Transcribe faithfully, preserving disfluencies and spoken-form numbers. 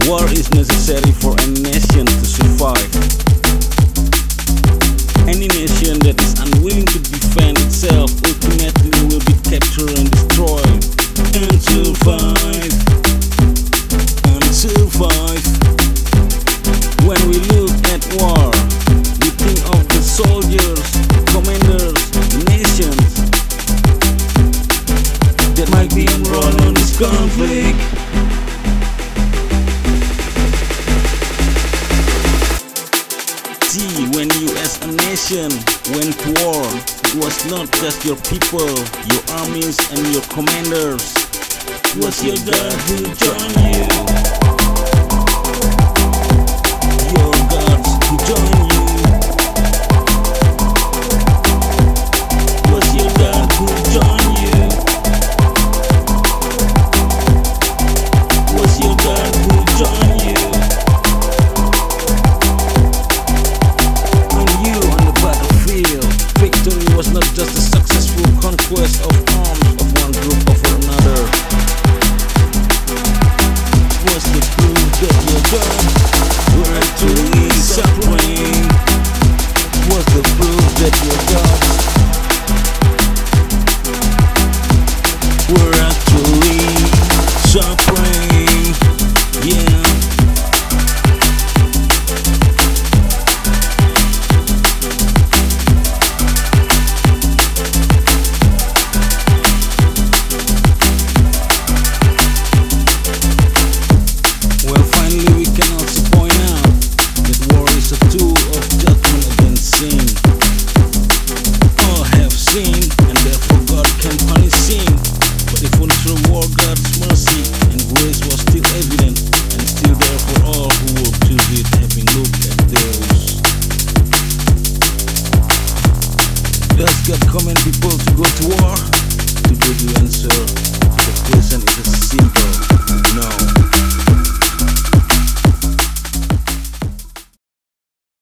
War is necessary for a nation to survive. Any nation that is unwilling to defend itself ultimately will be captured and destroyed. And survive, and survive. When we look at war, we think of the soldiers, commanders, the nations that might be involved in this conflict. See, when you as a nation went to war, it was not just your people, your armies and your commanders. It was your God who joined you. Your gods who joined you. It was your God who joined you. It was your God who joined you. Victory was not just a successful conquest of arms of one group over another. It was the proof that your God were actually suffering. It was the proof that your gods were actually suffering. Yeah. Does God command people to go to war? Today the answer to the question is